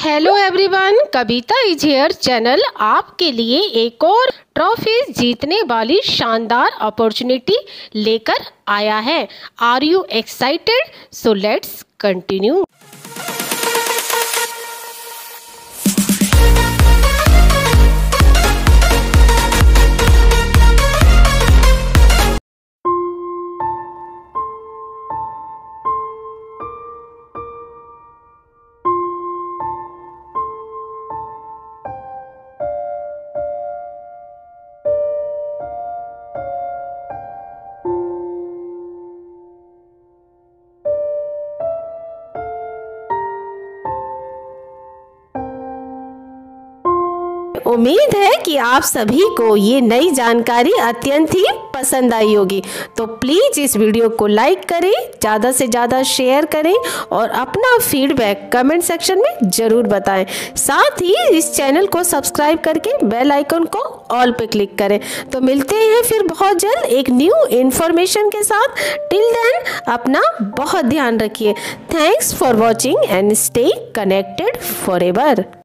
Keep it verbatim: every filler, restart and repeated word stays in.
Hello everyone, Kavita is here channel आपके लिए एक और ट्रॉफी जीतने वाली शानदार अपॉर्चुनिटी लेकर आया है। Are you excited? So let's continue. उम्मीद है कि आप सभी को ये नई जानकारी अत्यंत ही पसंद आई होगी। तो प्लीज़ इस वीडियो को लाइक करें, ज़्यादा से ज़्यादा शेयर करें और अपना फीडबैक कमेंट सेक्शन में ज़रूर बताएं। साथ ही इस चैनल को सब्सक्राइब करके बेल आइकन को ऑल पे क्लिक करें। तो मिलते हैं फिर बहुत जल्द एक न्यू इन्फॉर्मेशन के साथ। टिल देन अपना बहुत ध्यान रखिए। Thanks for watching and stay connected forever.